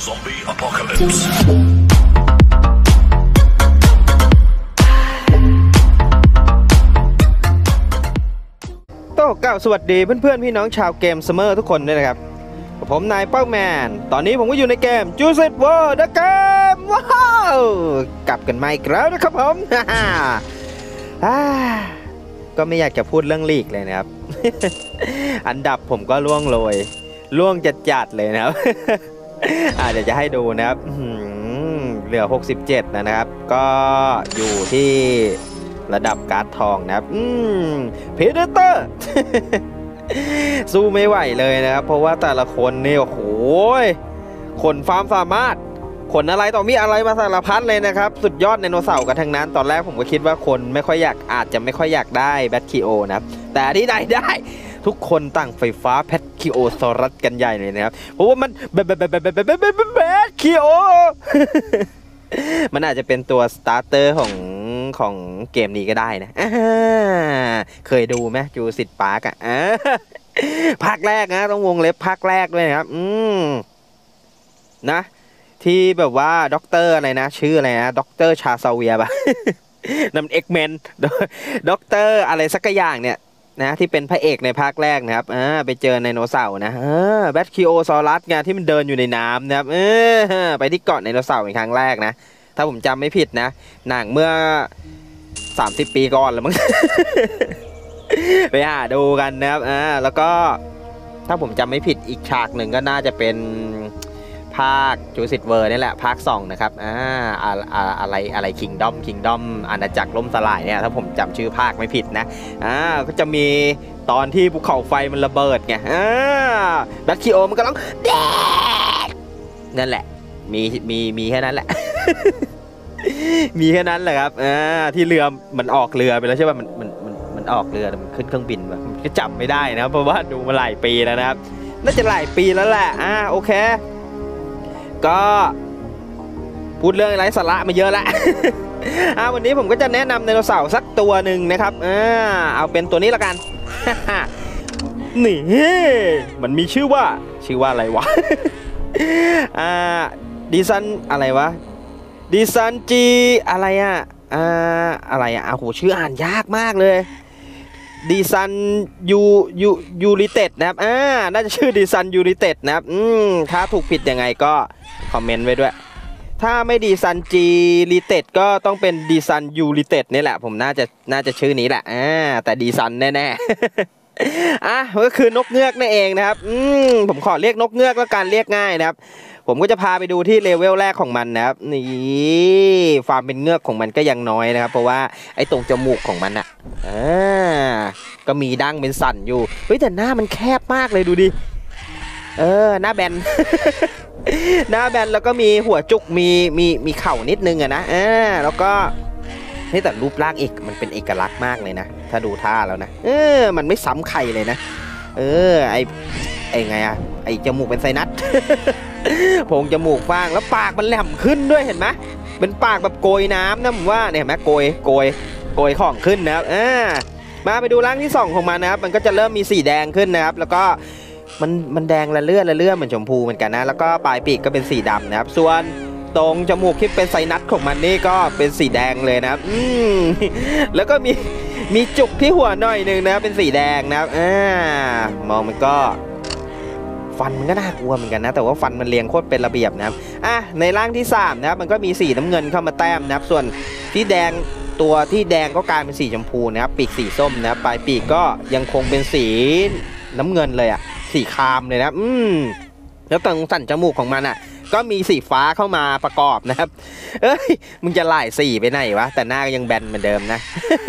Zombie Apocalypse โต้กล่าวสวัสดีเพื่อนๆพี่น้องชาวเกมเสมอทุกคนด้วยนะครับผมนายเป้าแมนตอนนี้ผมก็อยู่ในเกม Juice World นะเกมว้าวกลับกันมาอีกแล้วนะครับผม ก็ไม่อยากจะพูดเรื่องลีกเลยนะครับ อันดับผมก็ล่วงโรยล่วงจัดๆเลยนะครับ เดี๋ยวจะให้ดูนะครับเหลือ67นะครับก็อยู่ที่ระดับการ์ดทองนะครับเพเดเตอร์ สู้ไม่ไหวเลยนะครับเพราะว่าแต่ละคนนี่โอ้โหขนความสามารถขนอะไรต่อมีอะไรมาสารพัดเลยนะครับสุดยอดไดโนเสาร์กันทั้งนั้นตอนแรกผมก็คิดว่าคนไม่ค่อยอยากอาจจะไม่ค่อยอยากได้แบทคิโอนะครับแต่ที่ไหนได้ทุกคนตั้งไฟฟ้าแพทคิโอซอรัสกันใหญ่เลยนะครับเพราะว่ามันแบทคิโอ มันอาจจะเป็นตัวสตาร์เตอร์ของเกมนี้ก็ได้นะเคยดูไหมจูสิตปาร์กภาคแรกนะต้องวงเล็บภาคแรกด้วยนะครับนะที่แบบว่าด็อกเตอร์อะไรนะชื่ออะไรนะด็อกเตอร์ชาซาเวียป่ะ นั่นเอ็กเมนด็อกเตอร์อะไรสักอย่างเนี่ยนะที่เป็นพระเอกในภาคแรกนะครับไปเจอไดโนเสาร์นะแบทคิโอซอรัสไงที่มันเดินอยู่ในน้ำนะครับไปที่เกาะไดโนเสาร์เป็นครั้งแรกนะถ้าผมจำไม่ผิดนะหนังเมื่อ30 ปีก่อนแล้วมั้ง ไปหาดูกันนะครับแล้วก็ถ้าผมจำไม่ผิดอีกฉากหนึ่งก็น่าจะเป็นภาคจูสิตเวิร์นี่แหละภาค2นะครับอะไรคิงดอมอาณาจักรล่มสลายเนี่ยถ้าผมจำชื่อภาคไม่ผิดนะก็จะมีตอนที่ภูเขาไฟมันระเบิดไงแบทคิโอมันกำลังแดกนั่นแหละมีแค่นั้นแหละ มีแค่นั้นแหละครับที่เรือมันออกเรือไปแล้วใช่ป่ะมันออกเรือมันขึ้นเครื่องบินป่ะมันก็จำไม่ได้นะเพราะว่าดูมาหลายปีแล้วนะครับน่าจะหลายปีแล้วแหละโอเคก็พูดเรื่องไร้สาระมาเยอะแล้ว วันนี้ผมก็จะแนะนำไดโนเสาร์สักตัวหนึ่งนะครับเอาเป็นตัวนี้ละกัน นี่มันมีชื่อว่าอะไรวะ ดิซันอะไรวะดิซันจีอะไรอะไรโหชื่ออ่านยากมากเลยดิซันยูริเต็ดนะครับน่าจะชื่อดิซันยูริเต็ดนะครับถ้าถูกผิดยังไงก็คอมเมนต์ไว้ด้วยถ้าไม่ดิซันจีริเต็ดก็ต้องเป็นดิซันยูริเต็ดนี่แหละผมน่าจะชื่อนี้แหละแต่ดิซันแน่ๆก็คือนกเงือกนั่นเองนะครับผมขอเรียกนกเงือกแล้วกันเรียกง่ายนะครับผมก็จะพาไปดูที่เลเวลแรกของมันนะครับนี่ความเป็นเงือกของมันก็ยังน้อยนะครับเพราะว่าไอ้ตรงจมูกของมันก็มีดั้งเป็นสันอยู่เฮ้ยแต่หน้ามันแคบมากเลยดูดิหน้าแบน หน้าแบนแล้วก็มีหัวจุกมีเข่านิดนึงนะแล้วก็นี่แต่รูปร่างอีกมันเป็นเอกลักษณ์มากเลยนะถ้าดูท่าแล้วนะมันไม่ซ้ำใครเลยนะไอ้ไงไอ้จมูกเป็นไซนัส โพรงจมูกฟางแล้วปากมันแหลมขึ้นด้วยเห็นไหมเป็นปากแบบโกยน้ำนะผมว่าเนี่ยเห็นไหมโกยของขึ้นนะครับมาไปดูร่างที่2ของมันนะครับมันก็จะเริ่มมีสีแดงขึ้นนะครับแล้วก็มันแดงละเลื่อนเหมือนชมพูเหมือนกันนะแล้วก็ปลายปีกก็เป็นสีดำนะครับส่วนตรงจมูกที่เป็นไซนัสของมันนี่ก็เป็นสีแดงเลยนะครับแล้วก็มีจุกที่หัวหน่อยนึงนะครับเป็นสีแดงนะครับมองมันก็ฟันมันก็น่ากลัวเหมือนกันนะแต่ว่าฟันมันเรียงโคตรเป็นระเบียบนะครับในร่างที่3นะครับมันก็มีสีน้ำเงินเข้ามาแต้มนะครับส่วนที่แดงตัวที่แดงก็กลายเป็นสีชมพูนะครับปีกสีส้มนะครับปลายปีกก็ยังคงเป็นสีน้ำเงินเลยสีครามเลยนะแล้วตรงสันจมูกของมันก็มีสีฟ้าเข้ามาประกอบนะครับมึงจะไล่สีไปไหนวะแต่หน้าก็ยังแบนเหมือนเดิมนะ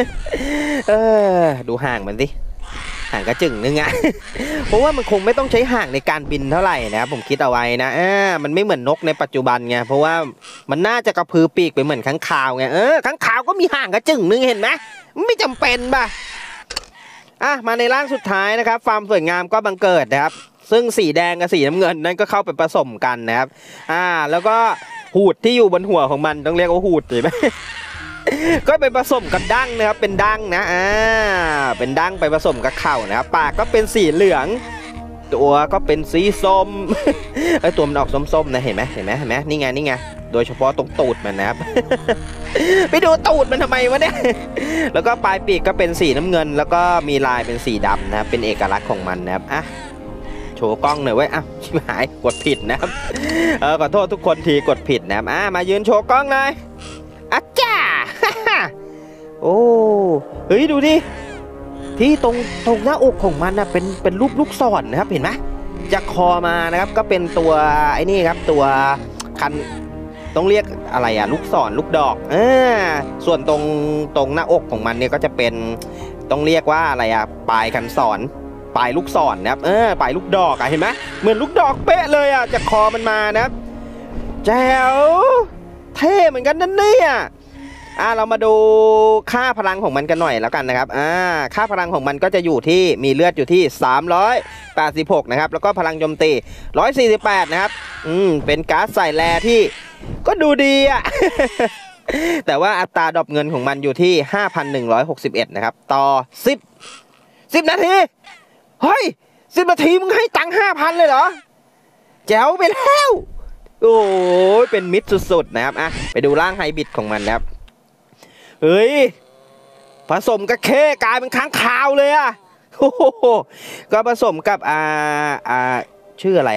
ดูห่างมันสิห่างกระจึงนึงเพราะว่ามันคงไม่ต้องใช้ห่างในการบินเท่าไหร่นะผมคิดเอาไว้นะมันไม่เหมือนนกในปัจจุบันไงเพราะว่ามันน่าจะกระพือปีกไปเหมือนค้างคาวไงค้างคาวก็มีห่างกระจึงนึงเห็นไหมไม่จำเป็นป่ะมาในร่างสุดท้ายนะครับความสวยงามก็บังเกิดนะครับซึ่งสีแดงกับสีน้ำเงินนั้นก็เข้าไปผสมกันนะครับแล้วก็หูดที่อยู่บนหัวของมันต้องเรียกว่าหูดใช่ไหม ก็ไปผสมกับดั้งนะครับเป็นดั้งนะเป็นดั้งไปผสมกับเข่านะครับปากก็เป็นสีเหลืองตัวก็เป็นสีส้ม ไอตัวมันออกส้มๆนะเห็นไหมนี่ไงโดยเฉพาะตรงตูดมันนะครับ ไปดูตูดมันทำไมวะเนี่ย แล้วก็ปลายปีกก็เป็นสีน้ำเงินแล้วก็มีลายเป็นสีดำนะครับเป็นเอกลักษณ์ของมันนะครับอ่ะโชว์กล้องหน่อยเว้ยอ้าวชิบหายกดผิดนะครับขอโทษทุกคนทีกดผิดนะครับมายืนโชว์กล้องหน่อยอาจ้า โอ้เฮ้ยดูดิที่ตรงหน้าอกของมันนะเป็นรูปลูกศรนะครับเห็นไหมจากคอมานะครับก็เป็นตัวไอ้นี่ครับตัวคันต้องเรียกอะไรอะลูกศรลูกดอกส่วนตรงหน้าอกของมันเนี่ยก็จะเป็นต้องเรียกว่าอะไรอะปลายคันศรปลายลูกศรนะครับปลายลูกดอกอะเห็นไหมเหมือนลูกดอกเป๊ะเลยอะจากคอมันมานะครับแจ๋วเท่เหมือนกันนั่นเนี่ยเรามาดูค่าพลังของมันกันหน่อยแล้วกันนะครับค่าพลังของมันก็จะอยู่ที่มีเลือดอยู่ที่386นะครับแล้วก็พลังโจมตี148นะครับเป็นการ์ดใส่แร่ที่ก็ดูดีอ่ะ แต่ว่าอัตราดรอปเงินของมันอยู่ที่ 5,161 นะครับต่อ10นาทีเฮ้ย10นาทีมึงให้ตังค์ 5,000 เลยเหรอแจ๋วไปแล้วโอ้ยเป็นมิตรสุดๆนะครับไปดูร่างไฮบริดของมันนะครับเฮ้ยผสมกับเคกลายเป็นค้างคาวเลยอ่ะโอ้โหก็ผสมกับชื่ออะไร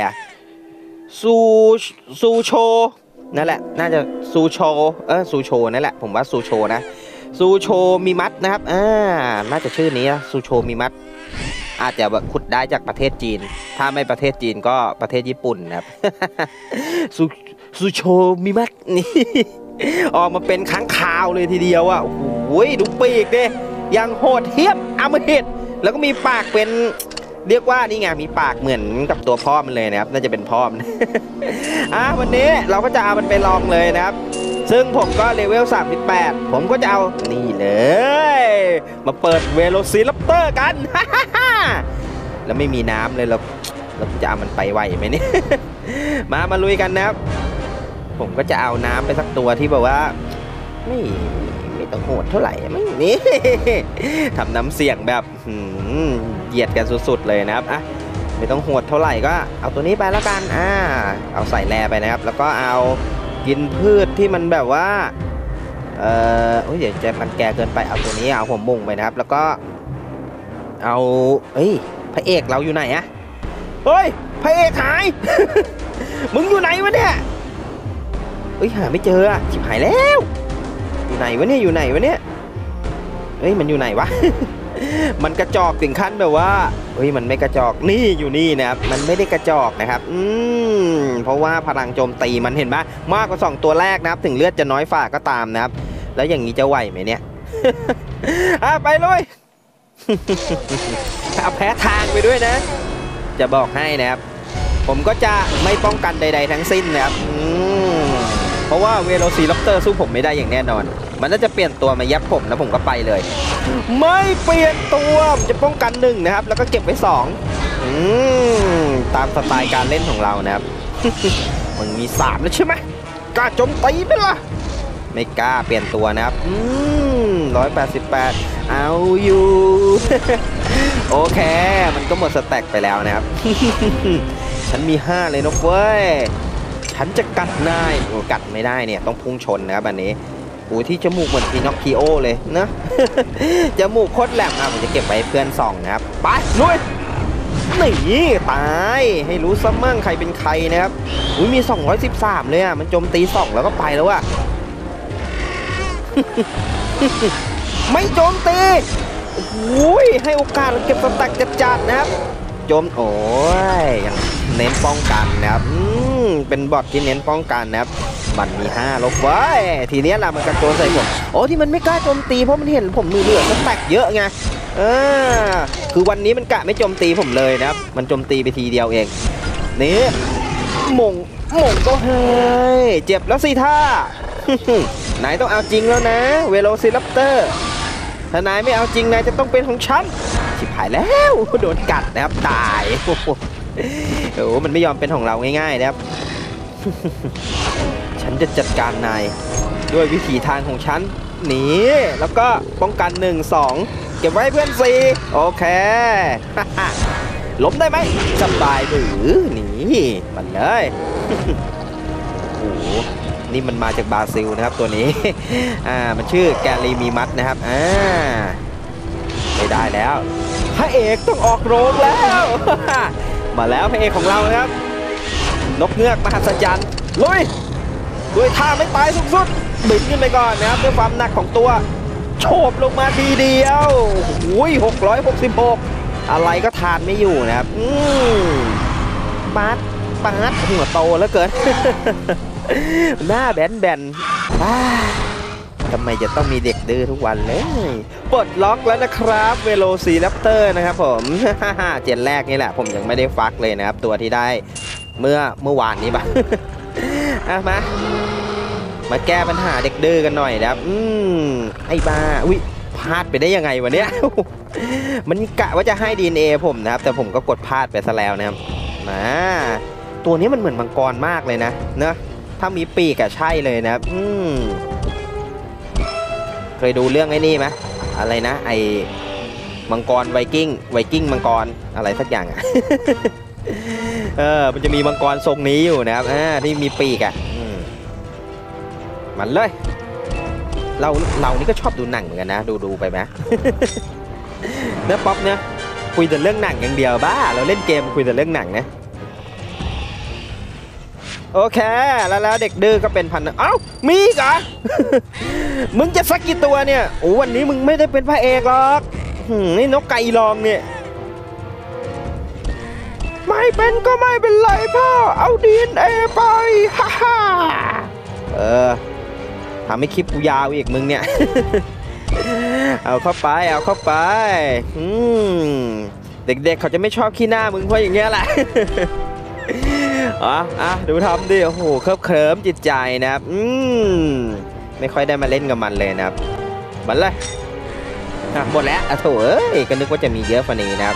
ซูโชนั่นแหละน่าจะซูโชนั่นแหละผมว่าซูโชนะซูโชมิมัตนะครับน่าจะชื่อนี้ซูโชมิมัตอาจจะแบบขุดได้จากประเทศจีนถ้าไม่ประเทศจีนก็ประเทศญี่ปุ่นนะครับ ซูโชมิมัตนี่ ออกมาเป็นค้างคาวเลยทีเดียวอ่ะโอ้โหดูปีกดิยังโหดเหี้ยมอำมหิตแล้วก็มีปากเป็นเรียกว่านี่ไงมีปากเหมือนกับตัวพ่อมันเลยนะครับน่าจะเป็นพ่อมัน วันนี้เราก็จะเอามันไปลองเลยนะครับซึ่งผมก็เลเวล38ผมก็จะเอานี่เลยมาเปิดเวโรซิรัปเตอร์กัน แล้วไม่มีน้ำเลยเราจะเอามันไปไหวไหมเนี่ย มาลุยกันนะครับผมก็จะเอาน้ำไปสักตัวที่แบบว่าไม่ต้องโหดเท่าไหร่ไม่นี่ ทำน้ำเสียงแบบเหยียดกันสุดๆเลยนะครับไม่ต้องโหดเท่าไหร่ก็เอาตัวนี้ไปแล้วกันเอาใส่แร่ไปนะครับแล้วก็เอากินพืชที่มันแบบว่าเดี๋ยวจะมันแก่เกินไปเอาตัวนี้เอาผมมุ่งไปนะครับแล้วก็เอาพระเอกเราอยู่ไหนเฮ้ยพระเอกหาย มึงอยู่ไหนวะเนี่ยหาไม่เจอชิบหายแล้วอยู่ไหนวะเนี่ยมันอยู่ไหนวะ มันกระจอกถึงขั้นแบบว่ามันไม่กระจอกนี่อยู่นี่นะครับมันไม่ได้กระจอกนะครับเพราะว่าพลังโจมตีมันเห็นไหมมากกว่า2ตัวแรกนะครับถึงเลือดจะน้อยฝ่าก็ตามนะครับแล้วอย่างนี้จะไหวไหมเนี่ย ไปเลย เอาแพ้ทางไปด้วยนะจะบอกให้นะครับผมก็จะไม่ป้องกันใดๆทั้งสิ้นนะครับเพราะว่าเวโรซีรัปเตอร์สู้ผมไม่ได้อย่างแน่นอนมันน่าจะเปลี่ยนตัวมายับผมแล้วผมก็ไปเลยไม่เปลี่ยนตัวจะป้องกัน1นะครับแล้วก็เก็บไว้2ตามสไตล์การเล่นของเรานะครับ มันมี3แล้วใช่ไหมกล้าโจมตีไหมล่ะไม่กล้าเปลี่ยนตัวนะครับ188เอาอยู่ โอเคมันก็หมดสแต็กไปแล้วนะครับ ฉันมี5เลยนะเว้ยฉันจะกัดนายกัดไม่ได้เนี่ยต้องพุ่งชนนะครับอันนี้ที่จมูกเหมือนพีนอคคิโอเลยนะ จมูกโคตรแหลมผมจะเก็บไว้เพื่อนส่องนะครับไปลุยนี่ตายให้รู้ซะมั่งใครเป็นใครนะครับมี213เลยมันโจมตี2แล้วก็ไปแล้วไม่โจมตีให้โอกาสเราเก็บสแต็กจัดๆนะครับโจมยังเน้นป้องกันนะครับเป็นบอทที่เน้นป้องกันนะครับมันมี5ลบไว้ทีนี้ล่ะมันกระโจนใส่ผมที่มันไม่กล้าโจมตีเพราะมันเห็นผมเหลือสแต็กเยอะไงคือวันนี้มันกะไม่โจมตีผมเลยนะครับมันโจมตีไปทีเดียวเองนี่หม่งก็เฮ้ยเจ็บแล้วสิท่า นายต้องเอาจริงแล้วนะเวโรซิรัปเตอร์ถ้านายไม่เอาจริงนายจะต้องเป็นของฉันชิบหายแล้วโดนกัดนะครับตายมันไม่ยอมเป็นของเราง่ายๆนะครับ ฉันจะจัดการนายด้วยวิถีทางของฉันหนีแล้วก็ป้องกัน1 2เก็บไว้เพื่อน4โอเคล้มได้ไหมสบายหรือนี่มันเลยโอ้โหนี่มันมาจากบราซิลนะครับตัวนี้มันชื่อแกลีมีมัดนะครับไม่ได้แล้วพระเอกต้องออกโรงแล้ว มาแล้วพระเอกของเรานะครับนกเงือกมหัศจรรย์ลุยด้วยท่าไม่ตายสุดๆบินขึ้นไปก่อนนะครับด้วยความหนักของตัวโฉบลงมาทีเดียว666อะไรก็ทานไม่อยู่นะครับปัดหัวโตแล้วเกิน หน้าแบนทำไมจะต้องมีเด็กดื้อทุกวันเลยปลดล็อกแล้วนะครับเวโรซีแรปเตอร์นะครับผม เจนแรกนี่แหละผมยังไม่ได้ฟักเลยนะครับตัวที่ได้เมื่อวานนี้บ้าง มาแก้ปัญหาเด็กดื้อกันหน่อยนะครับไอ้บ้าอุ้ยพลาดไปได้ยังไงวะเนี้ย มันกะว่าจะให้ DNA ผมนะครับแต่ผมก็กดพลาดไปซะแล้วนะครับตัวนี้มันเหมือนมังกรมากเลยนะเนอะถ้ามีปีกอะใช่เลยนะครับเคยดูเรื่องไอ้นี่ไหมอะไรนะไอ้มังกรไวกิ้งมังกรอะไรสักอย่างอะ มันจะมีมังกรทรงนี้อยู่นะครับที่มีปีกอะมันเลยเรานี่ก็ชอบดูหนังเหมือนกันนะดูไปไหม เนื้อป๊อปเนี่ยคุยแต่เรื่องหนังอย่างเดียวบ้าเราเล่นเกมคุยแต่เรื่องหนังนะโอเคแล้วเด็กดื้อก็เป็นพันเอ้ามีอีกเหรอ มึงจะสักกี่ตัวเนี่ยโอ้วันนี้มึงไม่ได้เป็นพระเอกหรอกนี่นกไก่ลองเนี่ยไม่เป็นก็ไม่เป็นไรพ่อเอา DNA ไปฮ่าทำให้คลิปกูยาวอีกมึงเนี่ย เอาเข้าไปเด็กๆเขาจะไม่ชอบขี้หน้ามึงเพราะอย่างเงี้ยแหละ ดูทำดิโอ้โหเคลิ้มจิตใจนะครับไม่ค่อยได้มาเล่นกับมันเลยนะครับมันเลยหมดแล้วโถก็นึกว่าจะมีเยอะกว่านี้นะครับ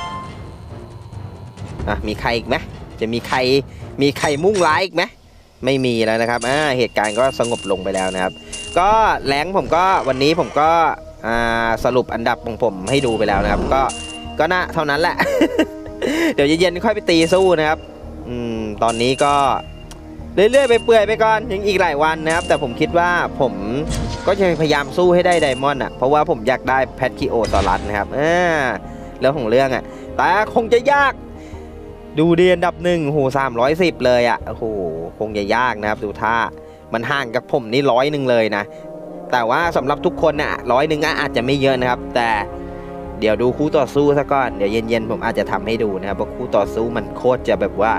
มีใครอีกไหมจะมีใครมุ่งร้ายอีกไหมไม่มีแล้วนะครับเหตุการณ์ก็สงบลงไปแล้วนะครับก็แรงผมก็วันนี้ผมก็สรุปอันดับของผมให้ดูไปแล้วนะครับก็น่าเท่านั้นแหละ เดี๋ยวเย็นๆค่อยไปตีสู้นะครับตอนนี้ก็เรื่อยๆไปเปื่อยไปก่อนยังอีกหลายวันนะครับแต่ผมคิดว่าผมก็จะพยายามสู้ให้ได้ไดมอนด์เพราะว่าผมอยากได้แพทคิโอซอรัสนะครับแล้วของเรื่องแต่คงจะยากดูดีอันดับ1โห310เลยโอ้โหคงจะยากนะครับดูท่ามันห่างกับผมนี่100เลยนะแต่ว่าสำหรับทุกคน100อาจจะไม่เยอะนะครับแต่เดี๋ยวดูคู่ต่อสู้ซะก่อนเดี๋ยวเย็นๆผมอาจจะทำให้ดูนะครับเพราะคู่ต่อสู้มันโคตรจะแบบว่า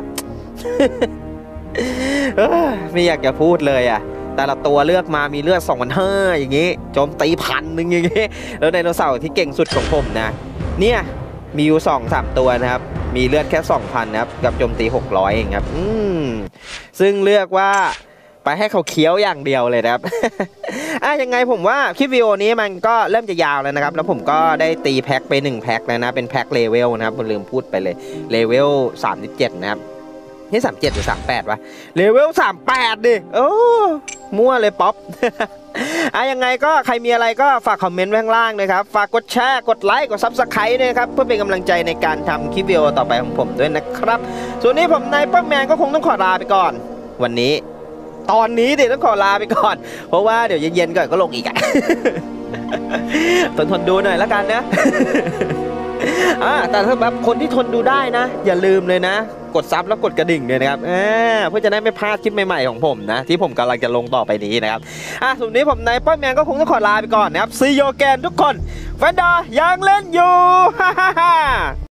ไม่อยากจะพูดเลยแต่ละตัวเลือกมามีเลือด2,500อย่างงี้โจมตี1,000อย่างงี้แล้วไดโนเสาร์ที่เก่งสุดของผมนะเนี่ยมีอยู่ 2-3 ตัวนะครับมีเลือดแค่ 2,000 นะครับกับโจมตี600เองครับซึ่งเลือกว่าไปให้เขาเคี้ยวอย่างเดียวเลยนะครับ ยังไงผมว่าคลิปวิดีโอนี้มันก็เริ่มจะยาวแล้วนะครับแล้วผมก็ได้ตีแพ็คไป1แพ็คแล้วนะเป็นแพ็คเลเวลนะครับผมลืมพูดไปเลยเลเวล37นะครับนี่37หรือ38วะเลเวล38ดิโอ้มั่วเลยป๊อป ยังไงก็ใครมีอะไรก็ฝากคอมเมนต์ไว้ข้างล่างนะครับฝากกดแชร์กดไลค์กด Subscribe ด้วยครับเพื่อเป็นกำลังใจในการทำคลิปวิดีโอต่อไปของผมด้วยนะครับส่วนนี้ผมนายป้าแมนก็คงต้องขอลาไปก่อนวันนี้ตอนนี้ต้องขอลาไปก่อนเพราะว่าเดี๋ยวเย็นๆก่อนก็ลงอีก ทนดูหน่อยแล้วกันนะ แต่ถ้าแบบคนที่ทนดูได้นะอย่าลืมเลยนะกดซับแล้วกดกระดิ่งเลยนะครับเพื่อจะได้ไม่พลาดคลิปใหม่ๆของผมนะที่ผมกำลังจะลงต่อไปนี้นะครับส่วนนี้ผมนายป้าแมนก็คงต้องขอลาไปก่อนนะครับซีโยแกนทุกคนแฟนดายังเล่นอยู่ ฮ่า